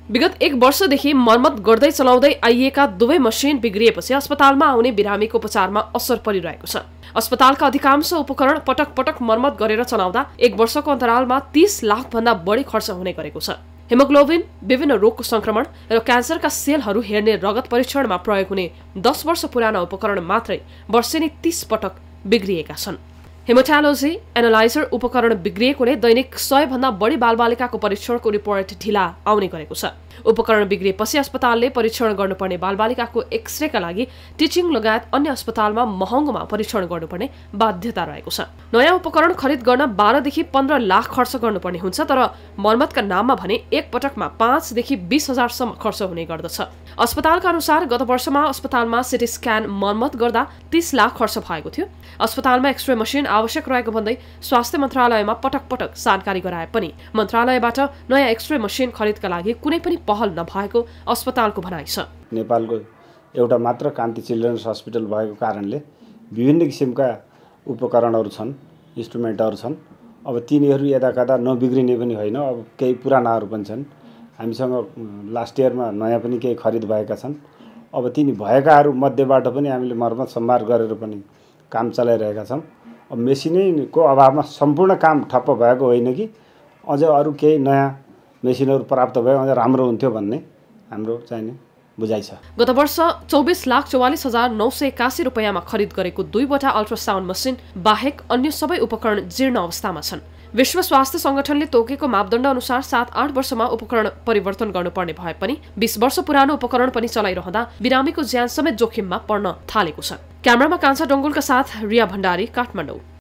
विगत 1 वर्षदेखि मर्मत गर्दै चलाउँदै आइएका दुवै मसिन बिग्रिएपछि अस्पतालमा आउने बिरामीको उपचारमा असर परिरहेको छ। अस्पतालका अधिकांश उपकरण पटक पटक मर्मत गरेर चलाउँदा 1 वर्षको अन्तरालमा 30 लाख भन्दा बढी खर्च हुने गरेको छ। हेमोग्लोबिन, विभिन्न रोगको संक्रमण र क्यान्सरका सेलहरू हेर्ने रगत परीक्षणमा प्रयोग हुने 10 वर्ष पुराना उपकरण मात्रै वर्षेनी 30 पटक बिग्रिएका छन्। हेमोटालोजी एनालाइजर उपकरण बिग्रिएकोले दैनिक 100 भन्दा बढी बालबालिकाको परीक्षणको रिपोर्ट ढिला आउने गरेको छ। उपकरण बिग्रिएपछि अस्पतालले परीक्षण गर्नुपर्ने बालबालिकाको एक्सरेका लागि टिचिङ लगायत अन्य अस्पतालमा महँगोमा परीक्षण गर्नुपर्ने बाध्यता रहेको छ। नयाँ उपकरण खरिद गर्न 12 देखि 15 लाख खर्च गर्नुपर्ने हुन्छ, तर मर्मतका नाममा भने एक पटकमा 5 देखि 20 हजार सम्म खर्च हुने गर्दछ। अस्पतालका अनुसार गत वर्षमा अस्पतालमा सिटी स्क्यान मर्मत गर्दा 30 लाख खर्च भएको थियो। अस्पतालमा एक्सरे मसिन आवश्यक रहेको भन्दै स्वास्थ्य मन्त्रालयमा पटक पटक जानकारी गराए पनि मन्त्रालयबाट नयाँ एक्सरे मसिन खरिदका लागि कुनै पनि पहल नभएको अस्पतालको भनाइ छ। नेपालको एउटा मात्र कान्ति चिल्ड्रेन्स हस्पिटल भएको कारणले विभिन्न किसिमका उपकरणहरू छन्, इन्स्ट्रुमेन्टहरू छन्। अब तिनीहरू यदाकदा नबिग्रिने पनि होइन, अब केही पुरानाहरू पनि छन्। हामीसँग लास्ट इयरमा नयाँ पनि केही खरिद भएका छन्। अब तिनी भएकाहरू मध्येबाट पनि हामीले मर्मत सम्भार गरेर पनि काम चलाइरहेका छौँ। अब मेसिनको अभावमा सम्पूर्ण काम ठप्प भएको होइन कि अझ अरू केही नयाँ मेसिनहरू प्राप्त भए अझ राम्रो हुन्थ्यो भन्ने हाम्रो चाहिने बुझाइ छ। गत वर्ष 24,44,981 रुपैयाँमा खरिद गरेको 2वटा अल्ट्रासाउन्ड मसिन बाहेक अन्य सबै उपकरण जीर्ण अवस्थामा छन्। विश्व स्वास्थ्य संगठनले तोकेको मापदण्ड अनुसार 7-8 वर्षमा उपकरण परिवर्तन गर्नुपर्ने भए पनि 20 वर्ष पुरानो उपकरण पनि चलाइरहँदा बिरामीको ज्यान समेत जोखिममा पर्न थालेको छ। क्यामेरामा कान्छा डङ्गोलका साथ रिया भण्डारी, काठमाडौँ।